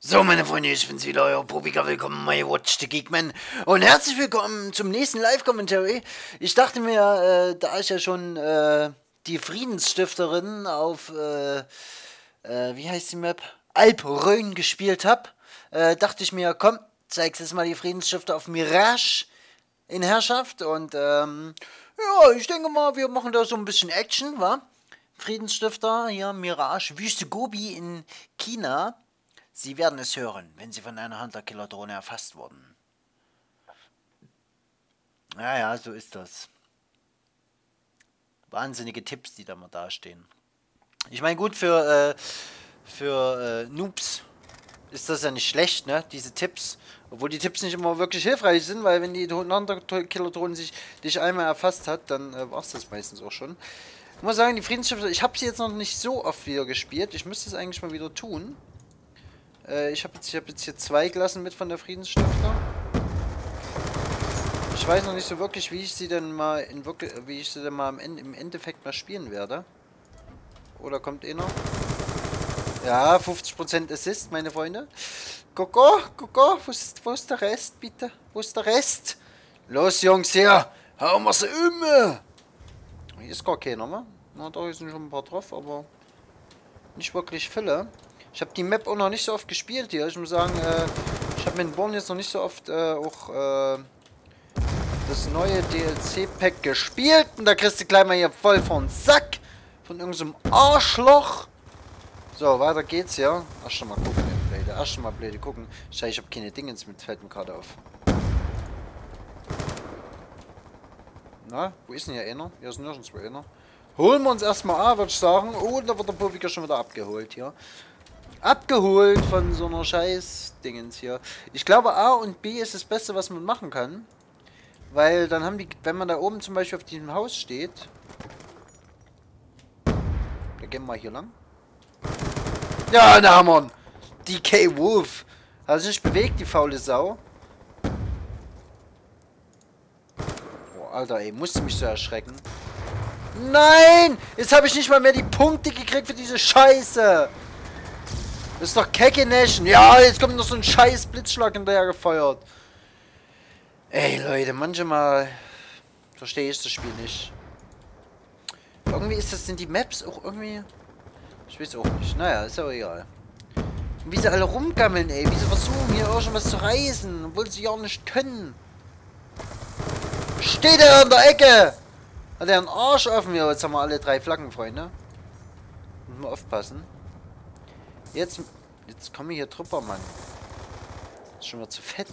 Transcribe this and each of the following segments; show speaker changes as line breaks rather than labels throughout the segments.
So, meine Freunde, ich bin's wieder, euer Probiker. Willkommen bei Watch the Geekman. Und herzlich willkommen zum nächsten Live-Commentary. Ich dachte mir, da ich ja schon die Friedensstifterin auf, wie heißt die Map? Alp Rhön gespielt habe, dachte ich mir, komm, zeig's jetzt mal die Friedensstifter auf Mirage in Herrschaft. Und, ja, ich denke mal, wir machen da so ein bisschen Action, wa? Friedensstifter, hier, Mirage, Wüste Gobi in China. Sie werden es hören, wenn Sie von einer Hunter-Killer-Drohne erfasst wurden. Naja, so ist das. Wahnsinnige Tipps, die da mal dastehen. Ich meine, gut, für Noobs ist das ja nicht schlecht, ne? Diese Tipps. Obwohl die Tipps nicht immer wirklich hilfreich sind, weil wenn die Hunter-Killer-Drohne dich einmal erfasst hat, dann war es das meistens auch schon. Ich muss sagen, die Friedensstifter, ich habe sie jetzt noch nicht so oft wieder gespielt. Ich müsste es eigentlich mal wieder tun. Ich hab jetzt hier 2 Klassen mit von der Friedensstifter. Ich weiß noch nicht so wirklich, wie ich sie denn mal im Endeffekt mal spielen werde. Oder kommt einer? Ja, 50% Assist, meine Freunde. Coco, wo ist der Rest, bitte? Wo ist der Rest? Los, Jungs, hier! Hauen wir sie um! Hier ist gar keiner, ne? Na, da sind schon ein paar drauf, aber nicht wirklich viele. Ich habe die Map auch noch nicht so oft gespielt hier. Ich muss sagen, ich habe mit Born jetzt noch nicht so oft auch das neue DLC-Pack gespielt. Und da kriegst du gleich mal hier voll von Sack. Von irgendeinem Arschloch. So, weiter geht's, ja. Erst mal gucken, Blöde. Erst mal blöde gucken. Scheiße, ich habe keine Dingens mit, fällt mir gerade auf. Na, wo ist denn hier einer? Hier ist nirgendwo einer. Holen wir uns erstmal an, würde ich sagen. Oh, da wird der Publiker schon wieder abgeholt hier. Abgeholt von so einer Scheiß-Dingens hier. Ich glaube, A und B ist das Beste, was man machen kann. Weil dann haben die, wenn man da oben zum Beispiel auf diesem Haus steht. Da gehen wir hier lang. Ja, da haben wir ihn. DK Wolf. Hat sich nicht bewegt, die faule Sau. Oh, Alter, ey, musste mich so erschrecken. Nein! Jetzt habe ich nicht mal mehr die Punkte gekriegt für diese Scheiße. Das ist doch Kecke Nation. Ja, jetzt kommt noch so ein scheiß Blitzschlag hinterher gefeuert. Ey, Leute, manchmal verstehe ich das Spiel nicht. Irgendwie sind die Maps auch irgendwie... Ich weiß auch nicht. Naja, ist aber egal. Und wie sie alle rumgammeln, ey. Wie sie versuchen, hier irgendwas zu reißen, obwohl sie ja nicht können. Steht er in der Ecke? Hat er einen Arsch offen? Ja, jetzt haben wir alle 3 Flaggen, Freunde. Müssen wir aufpassen. Jetzt kommen hier Trupper, Mann. Ist schon mal zu fett.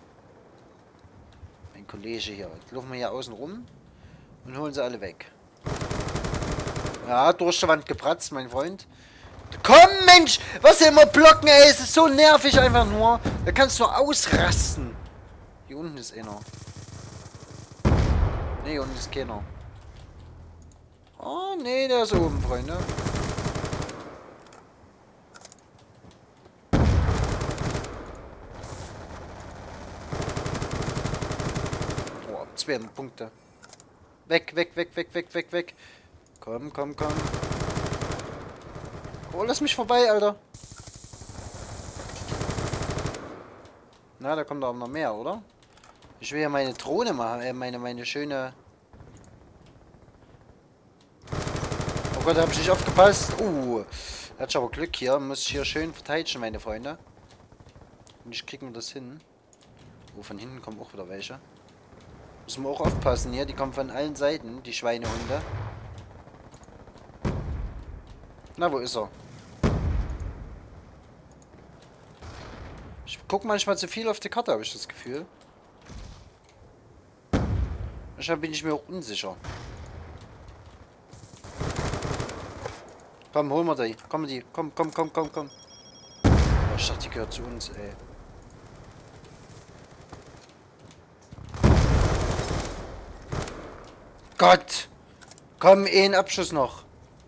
Mein Kollege hier. Jetzt laufen wir hier außen rum und holen sie alle weg. Ja, durch die Wand gepratzt, mein Freund. Komm, Mensch! Was sie immer blocken, ey! Es ist so nervig einfach nur. Da kannst du ausrasten. Hier unten ist einer. Ne, hier unten ist keiner. Oh, nee, der ist oben, Freunde. Oh, 2 Punkte. Weg. Komm. Oh, lass mich vorbei, Alter. Na, da kommt doch noch mehr, oder? Ich will ja meine Drohne machen, meine schöne... Oh Gott, da hab ich nicht aufgepasst. Hat ich aber Glück hier. Muss ich hier schön verteidigen, meine Freunde. Und ich krieg mir das hin. Oh, von hinten kommen auch wieder welche. Müssen wir auch aufpassen hier. Die kommen von allen Seiten, die Schweinehunde. Na, wo ist er? Ich gucke manchmal zu viel auf die Karte, habe ich das Gefühl. Manchmal bin ich mir auch unsicher. Komm, holen wir die. Komm. Oh, ich dachte, die gehört zu uns, ey. Gott! Komm, einen Abschuss noch.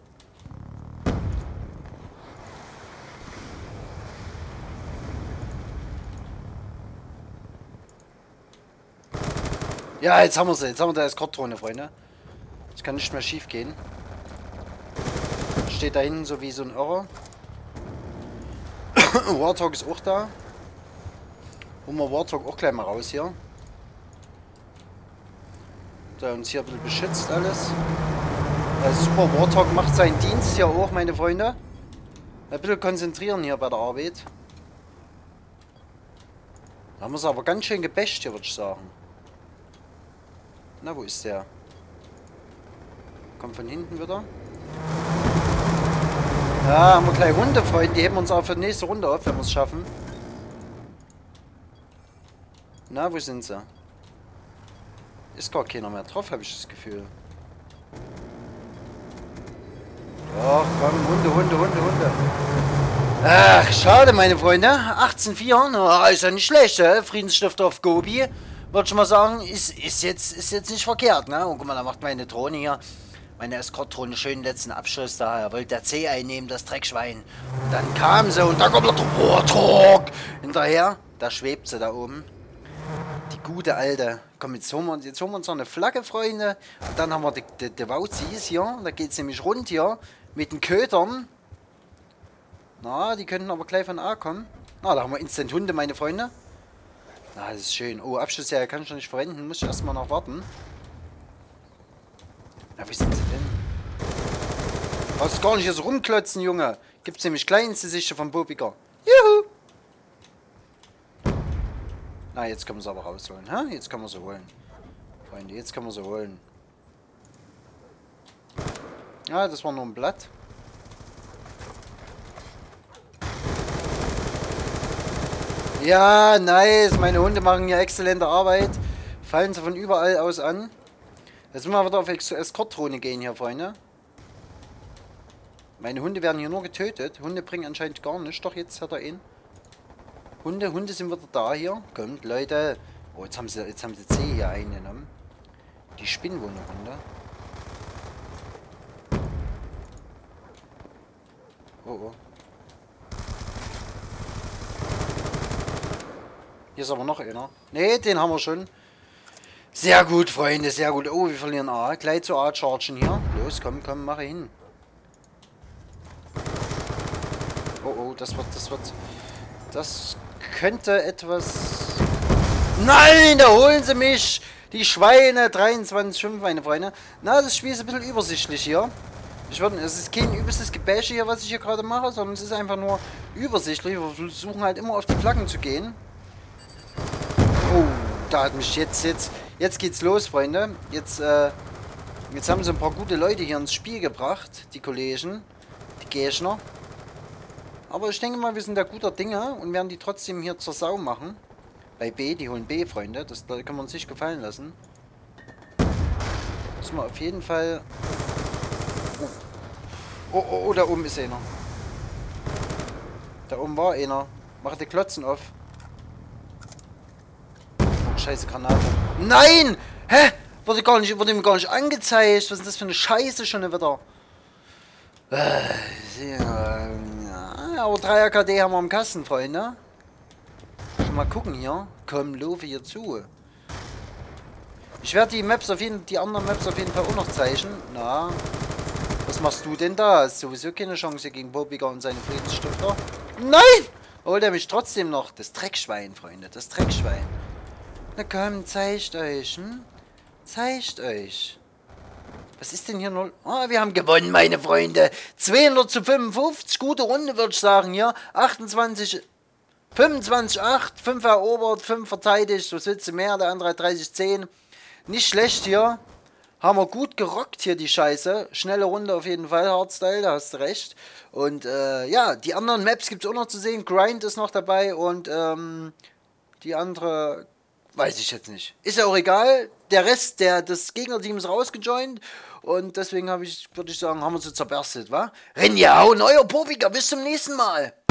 Ja, jetzt haben wir sie. Jetzt haben wir da Escort-Drohne, Freunde. Das kann nicht mehr schief gehen. Steht da hinten so wie so ein Irrer. Warthog ist auch da. Holen wir Warthog auch gleich mal raus hier. Der uns hier ein bisschen beschützt alles. Super, Warthog macht seinen Dienst hier auch, meine Freunde. Ein bisschen konzentrieren hier bei der Arbeit. Da haben wir es aber ganz schön gebasht hier, würde ich sagen. Na, wo ist der? Kommt von hinten wieder. Ja, haben wir gleich Hunde, Freunde. Die heben uns auch für die nächste Runde auf, wenn wir es schaffen. Na, wo sind sie? Ist gar keiner mehr drauf, habe ich das Gefühl. Doch, komm, Hunde. Ach, schade, meine Freunde. 18:4, na, ist ja nicht schlecht, Friedensstifter auf Gobi. Würde ich mal sagen, ist jetzt nicht verkehrt, ne? Und guck mal, da macht meine Drohne hier, meine Escort-Drohne, schön letzten Abschuss da. Er wollte der C einnehmen, das Dreckschwein. Und dann kam sie und da kommt der Warthog hinterher. Da schwebt sie da oben. Die gute Alte. Komm, jetzt holen wir uns noch eine Flagge, Freunde. Und dann haben wir die Wauzis hier. Da geht es nämlich rund hier. Mit den Kötern. Na, die könnten aber gleich von A kommen. Na, da haben wir Instant Hunde, meine Freunde. Na, das ist schön. Oh, Abschlussserie kann ich noch nicht verwenden. Muss ich erstmal noch warten. Na, wie sind sie denn? Brauchst gar nicht hier so rumklotzen, Junge. Gibt's nämlich kleinste Sichte vom Bobiger. Juhu! Na, jetzt können wir sie aber rausholen. Ha? Jetzt können wir sie holen. Freunde, jetzt können wir sie holen. Ja, das war nur ein Blatt. Ja, nice. Meine Hunde machen hier exzellente Arbeit. Fallen sie von überall aus an. Jetzt müssen wir wieder auf Escort-Drohne gehen hier, Freunde. Meine Hunde werden hier nur getötet. Hunde bringen anscheinend gar nichts. Doch, jetzt hat er ihn. Hunde sind wieder da hier. Kommt, Leute. Oh, jetzt haben sie C hier eingenommen. Die spinnen wohl eine Runde. Oh, oh. Hier ist aber noch einer. Ne, den haben wir schon. Sehr gut, Freunde, sehr gut. Oh, wir verlieren A. Gleich zu A chargen hier. Los, komm, mache hin. Oh, das könnte etwas... Nein, da holen sie mich! Die Schweine, 23,5, meine Freunde. Na, das Spiel ist ein bisschen übersichtlich hier. Es ist kein übelstes Gebäsche hier, was ich hier gerade mache, sondern es ist einfach nur übersichtlich. Wir versuchen halt immer auf die Flaggen zu gehen. Oh, da hat mich jetzt geht's los, Freunde. Jetzt haben sie ein paar gute Leute hier ins Spiel gebracht, die Kollegen, die Gegner. Aber ich denke mal, wir sind da guter Dinge und werden die trotzdem hier zur Sau machen. Bei B, die holen B, Freunde. Das können wir uns nicht gefallen lassen. Müssen wir auf jeden Fall... Oh, da oben ist einer. Da oben war einer. Mach die Klotzen auf. Oh, scheiße Granate. Nein! Hä? Wurde ihm gar nicht angezeigt. Was ist das für eine Scheiße schon wieder? Ja, aber 3 AKD haben wir im Kasten, Freunde. Mal gucken hier. Komm, laufe hier zu. Ich werde die anderen Maps auf jeden Fall auch noch zeichnen. Na, was machst du denn da? Ist sowieso keine Chance gegen Bobiger und seine Friedensstifter. Nein! Holt er mich trotzdem noch. Das Dreckschwein, Freunde. Das Dreckschwein. Na komm, zeigt euch. Zeigt euch. Was ist denn hier noch? Oh, wir haben gewonnen, meine Freunde. 200:55. Gute Runde, würde ich sagen, hier. 25:8. 5 erobert, 5 verteidigt. So sitzt mehr. Der andere hat 30:10. Nicht schlecht hier. Haben wir gut gerockt hier, die Scheiße. Schnelle Runde auf jeden Fall, Hardstyle, da hast du recht. Und ja, die anderen Maps gibt es auch noch zu sehen. Grind ist noch dabei und die andere weiß ich jetzt nicht. Ist ja auch egal. Der Rest des Gegnerteams rausgejoint. Und deswegen würde ich sagen, haben wir sie zerberstet, wa? Renjau, neuer Bobiger, bis zum nächsten Mal.